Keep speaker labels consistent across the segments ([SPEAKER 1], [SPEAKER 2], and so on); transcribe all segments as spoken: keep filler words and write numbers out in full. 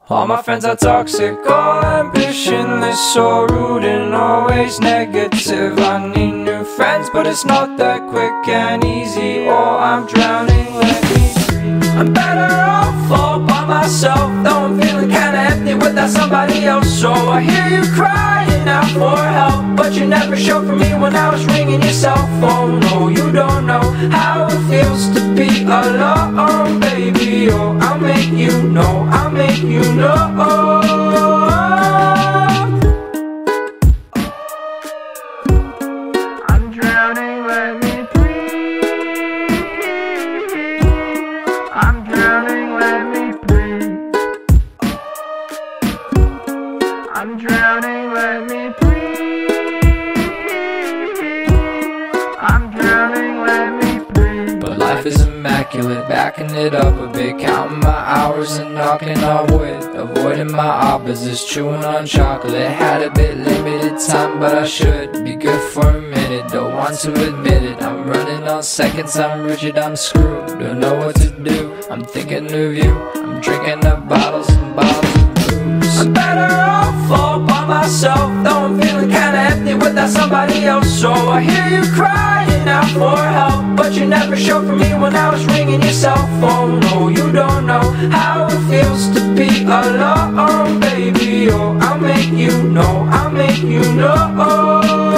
[SPEAKER 1] All my friends are toxic, all ambitionless, so rude and always negative. I need new friends, but it's not that quick and easy, or I'm drowning, let me breathe. I'm better off all by myself, though I'm feeling kinda empty without somebody else. So I hear you crying out for help, but you never showed for me when I was ringing your cell phone. No, you don't know how it feels to be alone, baby. Oh, I'll make you know, I'll make you know. I'm drowning, let me breathe. I'm drowning, let me breathe. I'm drowning, let me breathe. I'm drowning, let me breathe. But life is immaculate, backing it up a bit, counting my hours and knocking on wood, avoiding my opposites, chewing on chocolate. Had a bit limited time, but I should be good for a minute. Don't want to admit it, I'm running on seconds, I'm rigid, I'm screwed. Don't know what to do, I'm thinking of you. I'm drinking up bottles and bottles of booze. I'm better off all by myself, though I'm feeling kinda empty without somebody else. So I hear you crying out for help, but you never showed for me when I was ringing your cell phone. No, you don't know how it feels to be alone, baby. Oh, I'll make you know, I'll make you know.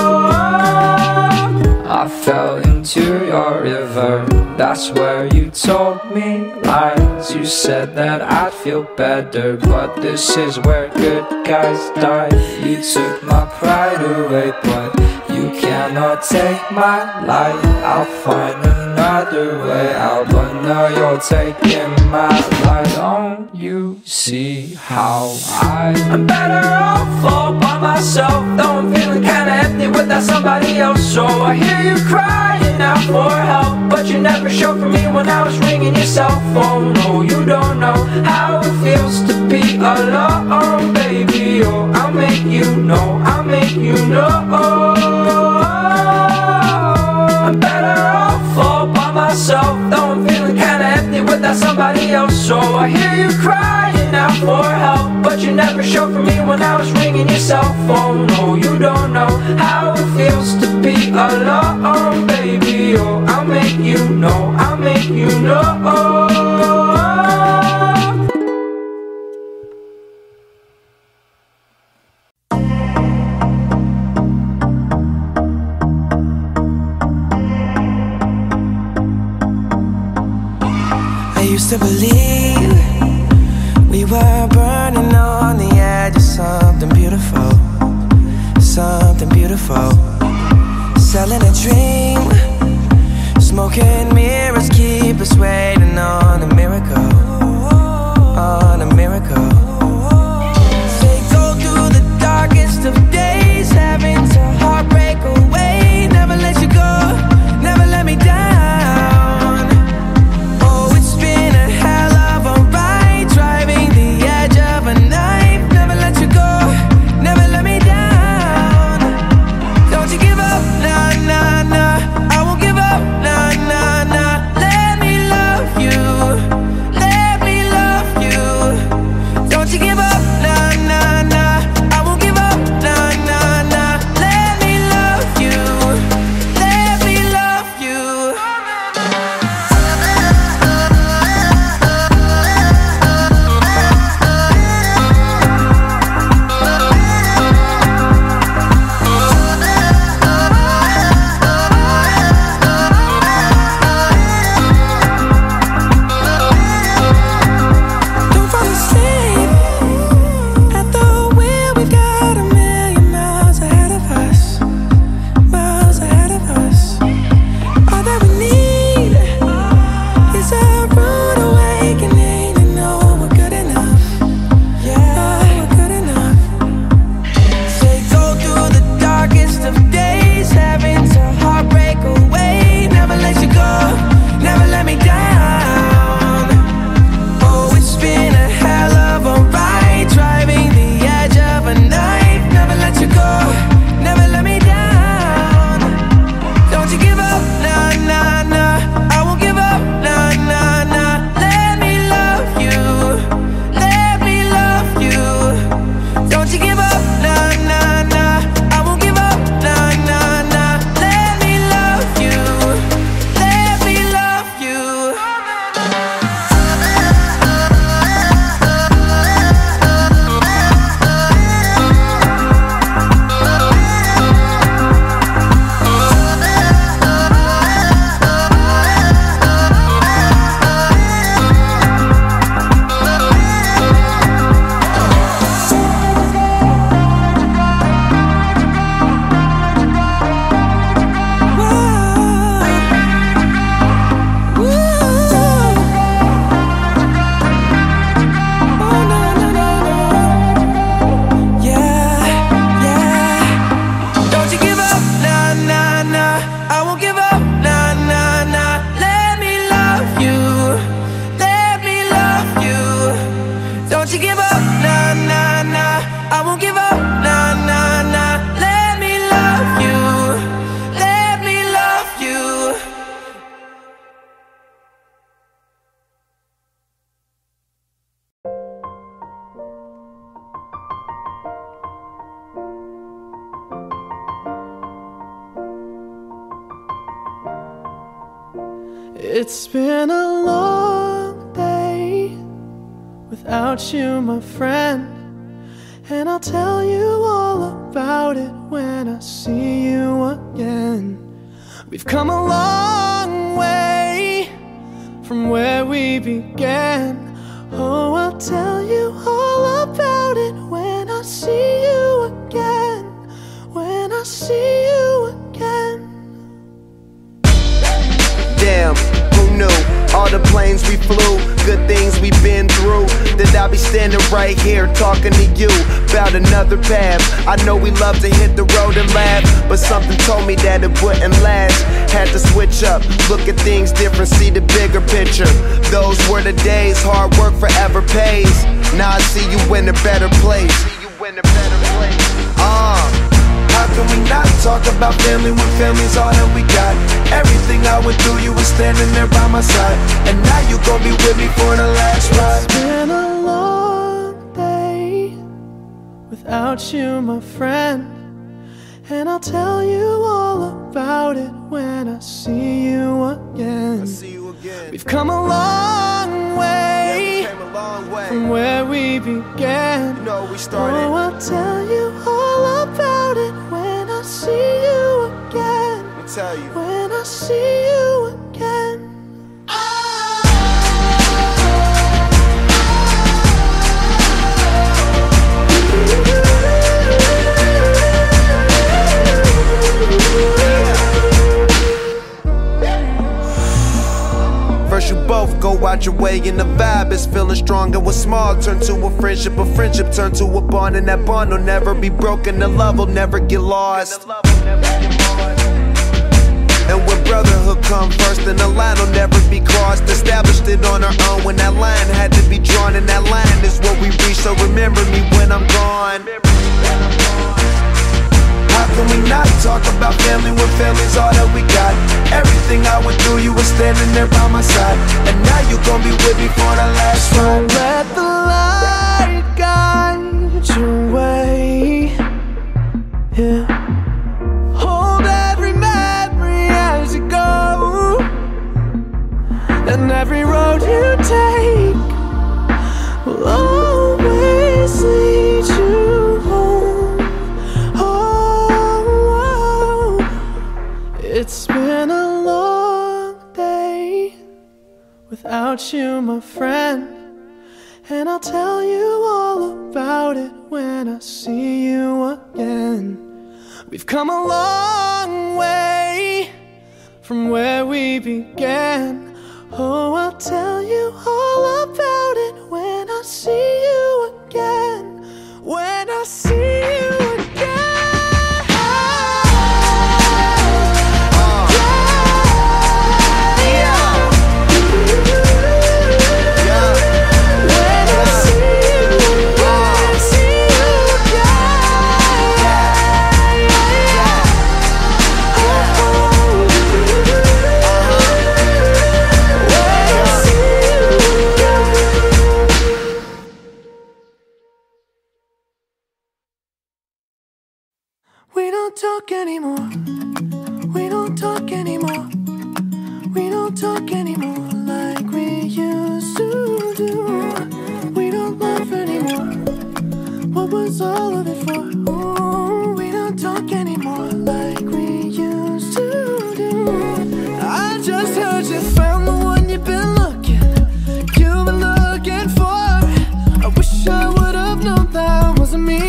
[SPEAKER 1] I fell into your river, that's where you told me lies. You said that I'd feel better, but this is where good guys die. You took my pride away, but you cannot take my life. I'll find another way out, but now you're taking my life. Don't you see how I I'm better off all by myself, though I'm feeling kinda empty without somebody else. So I hear you crying out for help, but you never showed for me when I was ringing your cell phone. No, you don't know how it feels to be alone, baby. Oh, I'll make you know, I'll make you know. I'm better off all by myself, though I'm feeling kinda empty without somebody else. So I hear you crying out for help, but you never showed for me when I was ringing your cell phone. No, you don't know how it feels to be alone, baby. Oh, I'll make you know, I'll make you know.
[SPEAKER 2] Used to believe we were burning on the edge of something beautiful, something beautiful. Selling a dream, smoking mirrors keep us waiting on a miracle, on a miracle. They go through the darkest of days, having to heartbreak away. Never let you go, never let me down. Let give up, nah, nah, nah. I won't give up, nah, nah, nah. Let me love you, let me love you.
[SPEAKER 3] It's been a long day without you, my friend, and I'll tell you all about it when I see you again. We've come a long way from where we began. Oh, I'll tell you all about it when I see you again. When I see you again.
[SPEAKER 4] Damn, who knew? All the planes we flew, good things we've been through, that I'll be standing right here talking to you about another path. I know we love to hit the road and laugh, but something told me that it wouldn't last. Had to switch up, look at things different, see the bigger picture. Those were the days, hard work forever pays. Now I see you in a better place. See you in a better place. Ah. Uh. How can we not talk about family when family's all that we got? Everything I went through, you were standing there by my side, and now you gon' be with me for the last ride.
[SPEAKER 3] It's been a long day without you, my friend, and I'll tell you all about it when I see you again.
[SPEAKER 4] I see you again.
[SPEAKER 3] We've come a long way,
[SPEAKER 4] yeah, we came a long way
[SPEAKER 3] from where we began.
[SPEAKER 4] You know we started.
[SPEAKER 3] Oh, I'll tell you all about it when I see you again.
[SPEAKER 4] Let me tell you.
[SPEAKER 3] When I see you again.
[SPEAKER 4] First you both go out your way and the vibe is feeling strong, and what's small turn to a friendship, a friendship turn to a bond, and that bond will never be broken, the love will never get lost. And when brotherhood come first, then the line will never be crossed. Established it on our own when that line had to be drawn, and that line is what we reach, so remember me when I'm gone. How can we not talk about family when family's all that we got? Everything I went through, you were standing there by my side, and now you gon' be with me for the last ride.
[SPEAKER 3] So let the light guide your way, yeah. Hold every memory as you go, and every road you take will always lead you home. Oh, it's been a long day without you, my friend, and I'll tell you all about it when I see you again. We've come a long way from where we began. Oh, I'll tell you all about it when I see you again. When I see you again. We don't talk anymore. We don't talk anymore. We don't talk anymore like we used to do. We don't laugh anymore. What was all of it for? Ooh, we don't talk anymore like we used to do. I just heard you found the one you've been looking, you've been looking for. I wish I would have known that wasn't me.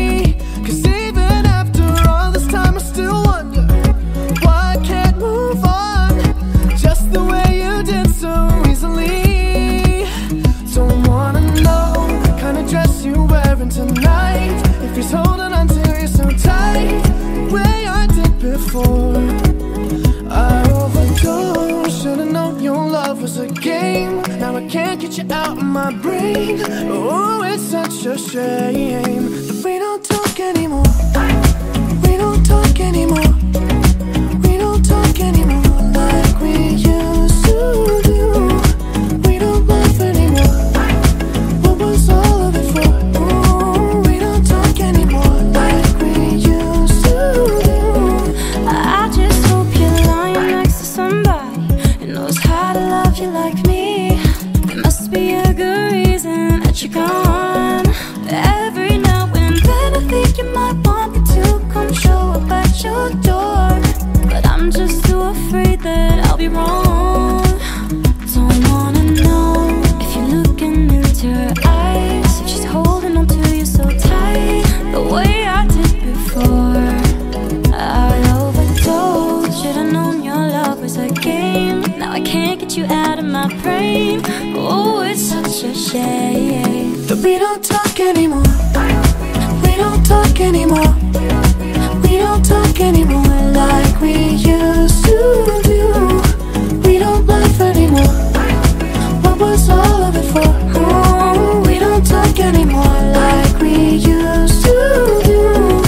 [SPEAKER 3] Tonight, if he's holding on to you so tight, the way I did before, I overdosed. Should've known your love was a game. Now I can't get you out of my brain. Oh, it's such a shame that we don't talk anymore. We don't talk anymore. We don't talk anymore like we used to do. We don't laugh anymore. What was all of it for? Ooh, we don't talk anymore like we used to do.
[SPEAKER 5] I just hope you're lying next to somebody who knows how to love you like me. There must be a good reason that you're gone. Every now and then I think you might want me to come show up at your door, but I'm just too afraid that I'll be wrong. Don't wanna know if you're looking into her eyes, if she's holding on to you so tight, the way I did before. I overdosed, should've known your love was a game. Now I can't get you out of my brain. Oh, it's such a shame
[SPEAKER 3] that we don't talk anymore. We don't talk anymore. We don't talk anymore like we used to do. We don't laugh anymore. What was all of it for? Oh, we don't talk anymore like we used to do.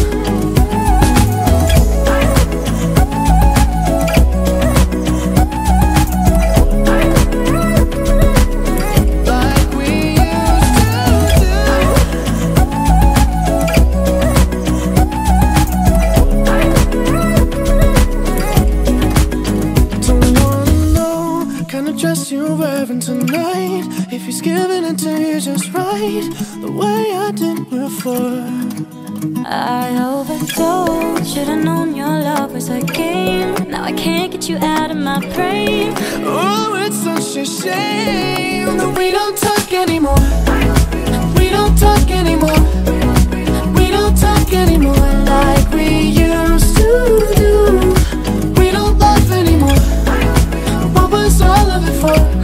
[SPEAKER 3] Tonight, if he's giving it to you just right, the way I did before.
[SPEAKER 5] I overdosed, should've known your love was a game. Now I can't get you out of my brain.
[SPEAKER 3] Oh, it's such a shame that we don't talk anymore. We don't talk anymore. We don't talk anymore like we used to do. We don't laugh anymore. What was all of it for?